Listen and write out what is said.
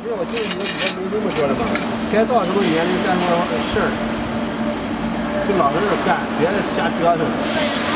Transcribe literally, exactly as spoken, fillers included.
是我听你们没这么说的吗？该到什么年龄干什么事儿，就老实干，别瞎折腾。